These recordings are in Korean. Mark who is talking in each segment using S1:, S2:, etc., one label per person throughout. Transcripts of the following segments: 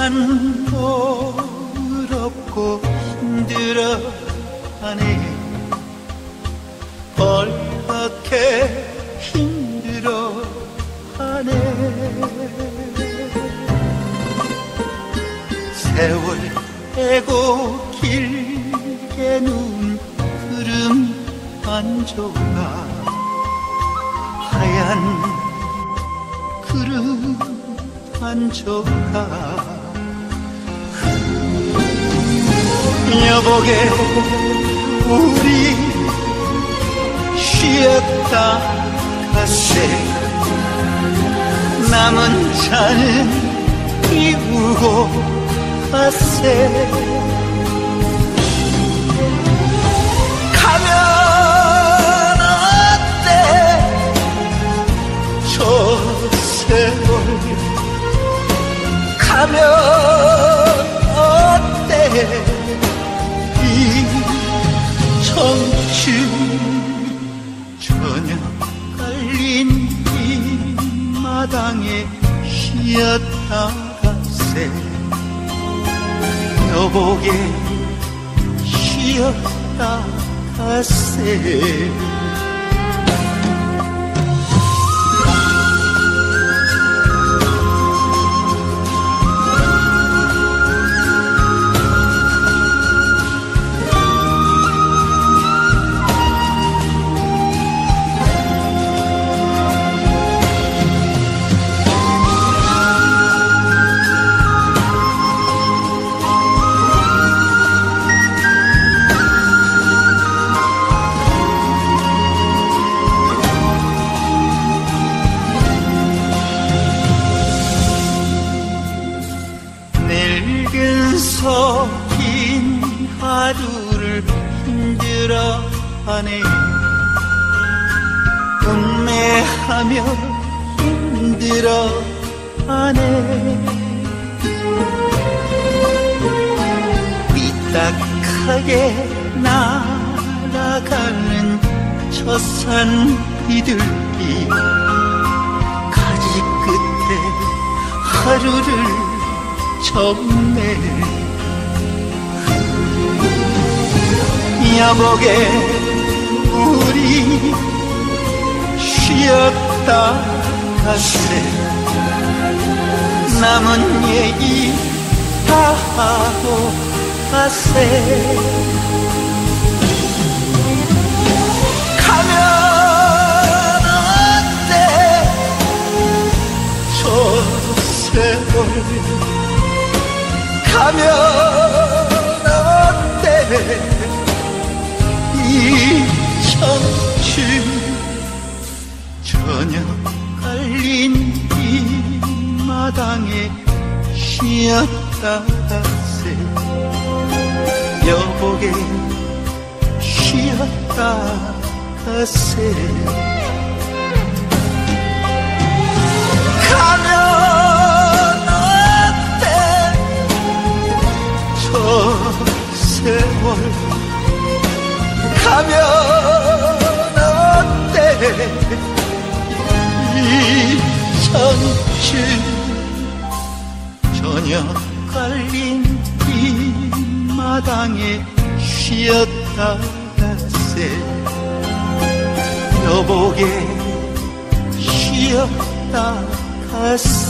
S1: 외롭고 힘들어하네. 벌겋게 힘들어하네. 세월 에고 길게 눈 흐름 한 조각, 하얀 구름 한 조각. 여보게 우리 쉬었다 가세. 남은 잔은 비우고 가세. 가면 어때 저 세월. 가면 어때 이 청춘. 저녁 깔린 이 마당에 쉬었다 가세. 여보게 쉬었다 가세. 긴 하루를 힘들어하네. 음매하며 힘들어하네. 삐딱하게 날아가는 저 산 비둘기. 가지 끝에 하루를 접네. 여보게 우리 쉬었다 가세. 남은 얘기 다 하고 가세. 가면 어때 저 세월. 가면 어때 이 청춘. 저녁 깔린 이 마당에 쉬었다 가세. 여보게 쉬었다 가세. 가면 어때 저 세월. 가면 어때 이 청춘. 저녁 깔린 이 마당에 쉬었다 가세. 여보게 쉬었다 가세.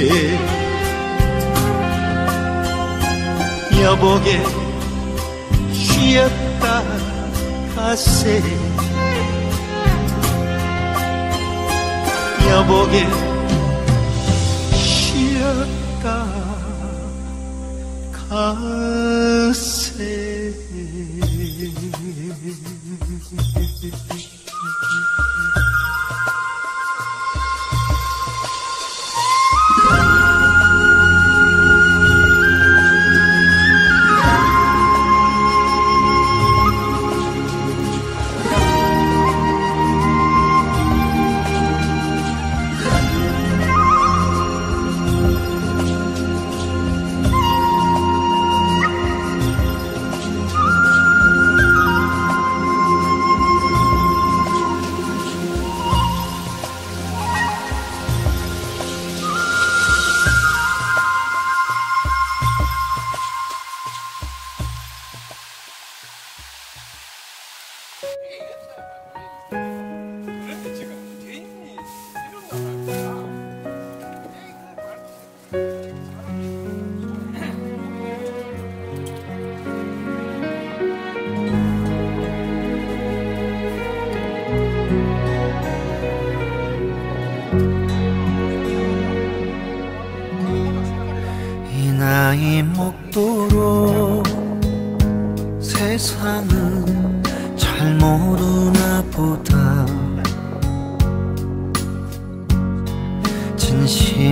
S1: 여보게 쉬었다 가세. 여보게 쉬었다 가세.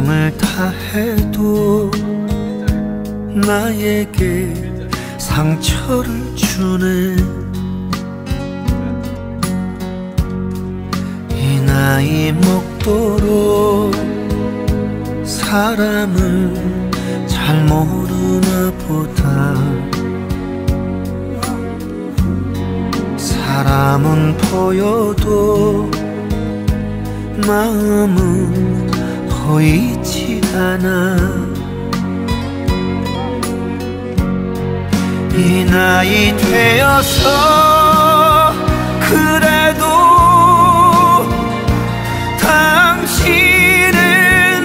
S1: 마음을 다해도 나에게 상처를 주네. 이 나이 먹도록 사람을 잘 모르나 보다. 사람은 보여도 마음은 보이지 않아. 이 나이 되어서 그래도 당신을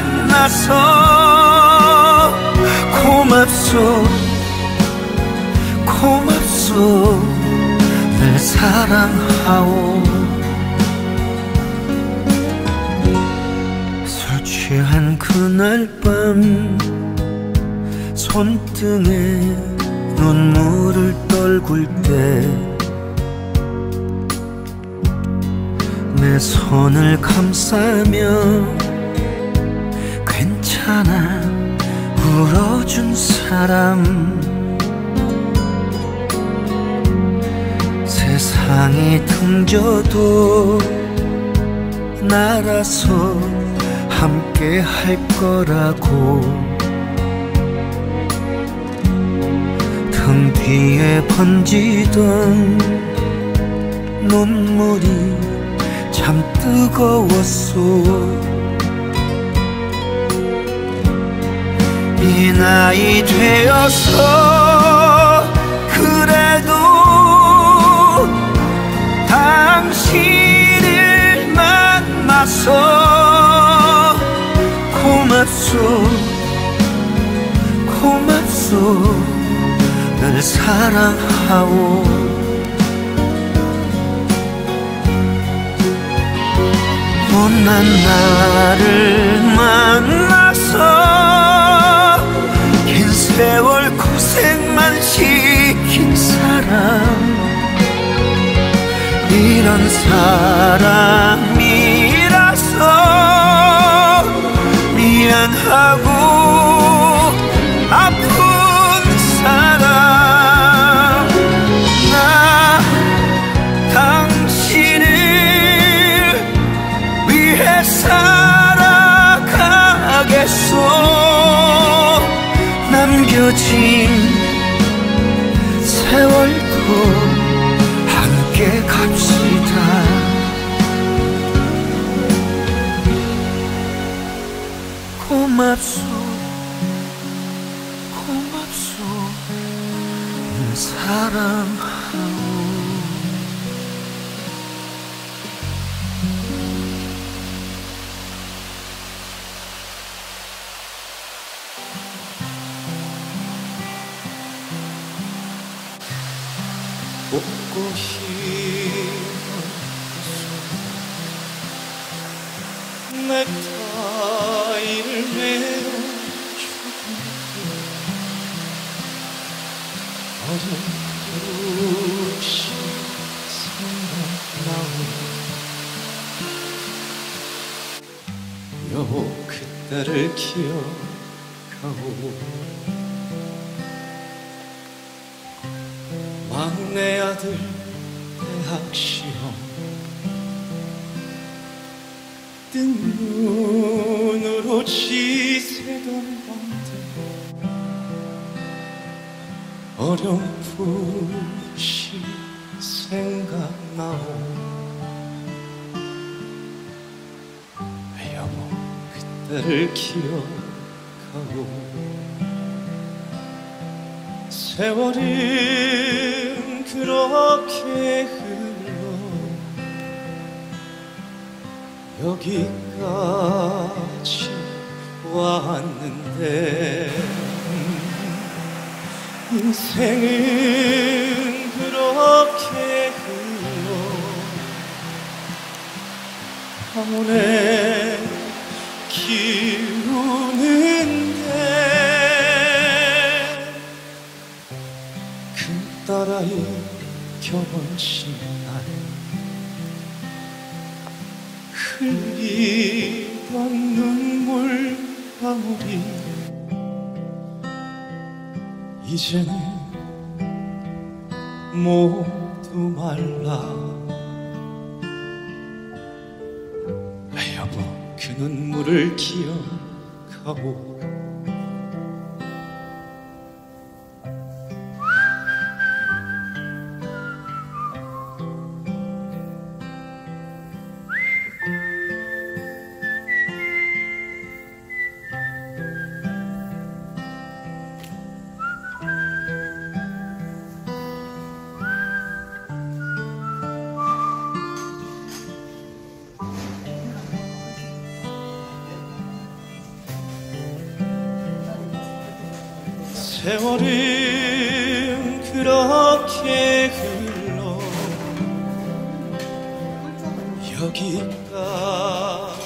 S1: 만나서 고맙소 고맙소 늘 사랑하오. 술 취한 그날 밤 손등에 눈물을 떨굴 때 내 손을 감싸며 괜찮아 울어준 사람. 세상이 등져도 나라서 함께 할 거라고. 등 뒤에 번지던 눈물이 참 뜨거웠소. 이 나이 되어서 그래도 당신을 만나서 고맙소 고맙소 늘 사랑하오. 못난 나를 만나서 긴 세월 고생만 시킨 사람. 이런 사람이라서 미안하고 아픈 사람. 나 당신을 위해 살아가겠소. 남겨진 세월도 함께 갑시다. 고맙소 고맙소 늘 사랑하오. 꽃꽃이 넥타이를 메어주고 어렴풋이 생각나오. 여보 그때를 기억하오. 막내 아들 대학 시험 뜬 눈으로 지새던 밤들 어렴풋이 생각나오. 여보 그때를 기억하오. 세월은 그렇게 흘러 여기까지 왔는데 인생은 그렇게 흘러 황혼에 기우는데 큰딸아이 결혼식 날 흘린 눈물 방울이 이제는 모두 말라. 여보, 그 눈물을 기억하오. 세월은 그렇게 흘러 여기까지